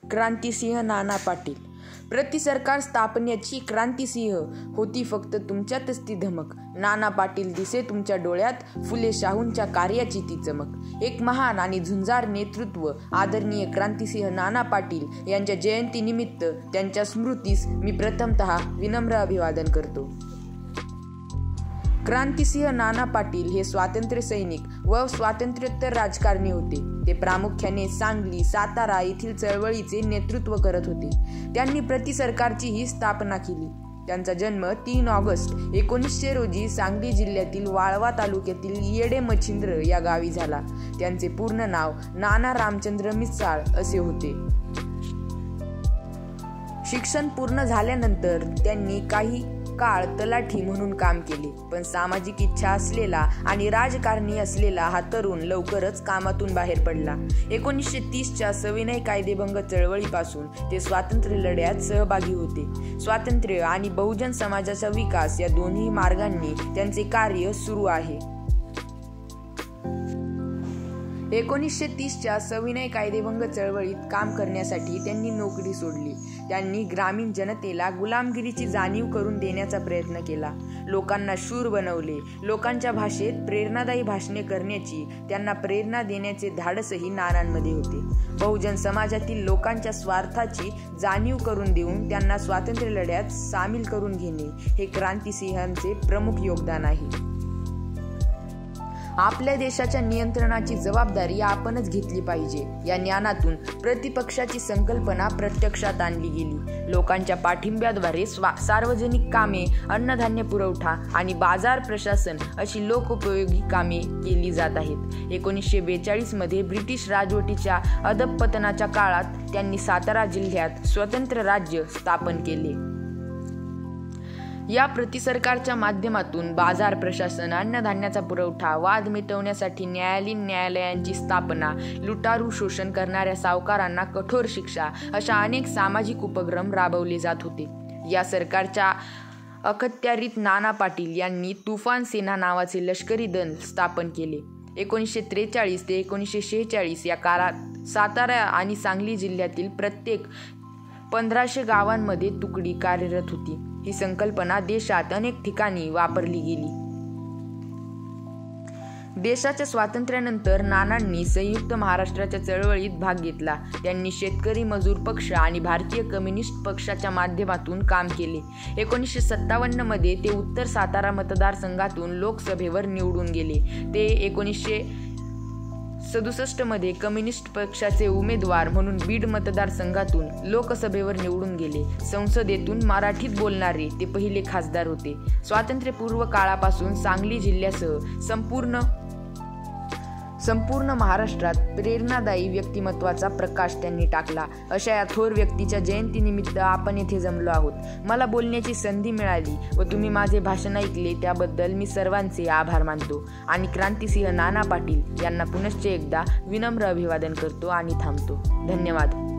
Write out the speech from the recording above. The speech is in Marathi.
क्रांतिसिंह नाना पाटील. प्रतिसरकार स्थापनेची क्रांतिसिंह होती फक्त तुमच्यातच ती धमक. नाना पाटील दिसे तुमच्या डोळ्यात, फुले शाहूंच्या कार्याची ती चमक. एक महान आणि झुंजार नेतृत्व. आदरणीय क्रांतिसिंह नाना पाटील यांच्या जयंतीनिमित्त त्यांच्या स्मृतीस मी प्रथमतः विनम्र अभिवादन करतो. क्रांतिसिंह नाना पाटील हे स्वातंत्र्य सैनिक व स्वातंत्र्योत्तर राजकारणी होते. ते प्रामुख्याने सांगली, सातारा येथील चळवळीचे नेतृत्व करत होते. त्यांनी प्रतिसरकारची ही स्थापना केली. त्यांचा जन्म 3 ऑगस्ट 1900 रोजी सांगली जिल्ह्यातील वाळवा तालुक्यातील येडे मच्छिंद्र या गावी झाला. त्यांचे पूर्ण नाव नाना रामचंद्र मिसाळ असे होते. शिक्षण पूर्ण झाल्यानंतर त्यांनी काही काळ तलाठी म्हणून काम केले. पण सामाजिक इच्छा असलेला आणि राजकारणी असलेला हा तरुण लवकरच कामातून बाहेर पडला. 1930च्या सविनय कायदेभंग चळवळीपासून ते स्वातंत्र्य लढ्यात सहभागी होते. स्वातंत्र्य आणि बहुजन समाजाचा विकास या दोन्ही मार्गांनी त्यांचे कार्य सुरू आहे. 1930च्या सविनय कायदेभंग चळवळीत काम करण्यासाठी त्यांनी नोकरी सोडली. त्यांनी ग्रामीण जनतेला गुलामगिरीची जाणीव करून देण्याचा प्रयत्न केला. लोकांना शूर बनवले. लोकांच्या भाषेत प्रेरणादायी भाषणे करण्याची, त्यांना प्रेरणा देण्याचे धाडसही नानांमध्ये होते. बहुजन समाजातील लोकांच्या स्वार्थाची जाणीव करून देऊन त्यांना स्वातंत्र्य लढ्यात सामील करून घेणे हे क्रांतिसिंहांचे प्रमुख योगदान आहे. आपल्या देशाच्या नियंत्रणाची जबाबदारी आपणच घेतली पाहिजे या ज्ञानातून प्रतिपक्षाची संकल्पना प्रत्यक्षात आणली गेली. लोकांच्या पाठिंब्याद्वारे सार्वजनिक कामे, अन्नधान्य पुरवठा आणि बाजार प्रशासन अशी लोकोपयोगी कामे केली जात आहेत. 1942 मध्ये ब्रिटिश राजवटीच्या अधःपतनाच्या काळात त्यांनी सातारा जिल्ह्यात स्वतंत्र राज्य स्थापन केले. या प्रतिसरकारच्या माध्यमातून बाजार प्रशासन, अन्नधान्याचा पुरवठा, वाद मिटवण्यासाठी न्यायालयीन न्यायालयांची स्थापना, लुटारू शोषण करणाऱ्या सावकारांना कठोर शिक्षा अशा अनेक सामाजिक उपक्रम राबवले जात होते. या सरकारच्या अखत्यारीत नाना पाटील यांनी तुफान सेना नावाचे लष्करी दल स्थापन केले. 1943 ते 1946 या काळात सातारा आणि सांगली जिल्ह्यातील प्रत्येक 1500 गावांमध्ये तुकडी कार्यरत होती. ही संकल्पना देशात अनेक ठिकाणी वापरली गेली. देशाच्या स्वातंत्र्यानंतर नानांनी संयुक्त महाराष्ट्राच्या चळवळीत भाग घेतला. त्यांनी शेतकरी मजूर पक्ष आणि भारतीय कम्युनिस्ट पक्षाच्या माध्यमातून काम केले. 1957 मध्ये ते उत्तर सातारा मतदारसंघातून लोकसभेवर निवडून गेले. ते 1967 मध्ये कम्युनिस्ट पक्षाचे उमेदवार म्हणून बीड मतदारसंघातून लोकसभेवर निवडून गेले. संसदेतून मराठीत बोलणारे ते पहिले खासदार होते. स्वातंत्र्यपूर्व काळापासून सांगली जिल्ह्यासह संपूर्ण महाराष्ट्रात प्रेरणादायी व्यक्तिमत्वाचा प्रकाश त्यांनी टाकला. अशा या थोर व्यक्तीच्या जयंतीनिमित्त आपण येथे जमलो आहोत. मला बोलण्याची संधी मिळाली व तुम्ही माझे भाषण ऐकले त्याबद्दल मी सर्वांचे आभार मानतो आणि क्रांतिसिंह नाना पाटील यांना पुनश्च एकदा विनम्र अभिवादन करतो आणि थांबतो. धन्यवाद.